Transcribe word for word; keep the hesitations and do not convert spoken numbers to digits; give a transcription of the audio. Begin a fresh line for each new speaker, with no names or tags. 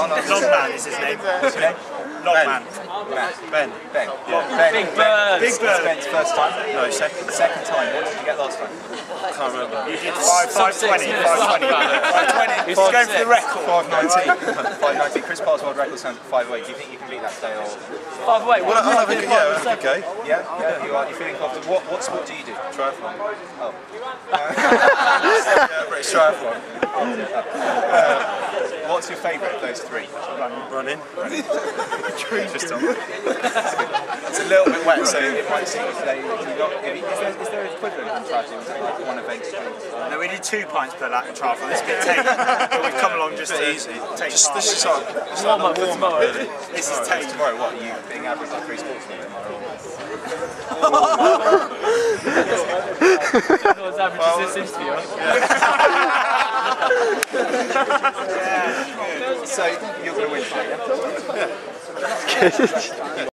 Logman is his name.
What's your name?
Logman.
Ben.
Ben.
Ben.
Yeah.
Ben.
Big Bird.
Big Bird.
Ben's first time?
No, second.
Second time. What did you get last time?
Can't remember. You did five, five twenty, five twenty, five twenty. He's
Five
going for the
six.
record.
five nineteen. five nineteen. Chris Parr's world record stands at five oh eight. Do you think you can beat that today? Or?
By the way, what
Well, I think, yeah, okay.
Yeah, yeah. You are. You're feeling confident. What what sport do you do?
Triathlon.
Oh.
Yeah, British triathlon.
Uh, what's your favourite of those three?
Running.
Just on. It's a little bit wet, so it might seem today. You got, is, there, is there an equivalent in triathlon? Is there like one event?
No, we do two pints per lap in triathlon. It's a bit tame, but we've come along just to
Easy.
take
Just,
part.
this is like, it's
warm
like
up
the
for
warm
tomorrow?
up, really.
This is
Tomorrow,
tame.
tomorrow, what? Are you being average like three sports tomorrow?
Not as average as this interview.
So you're going to win today, yeah?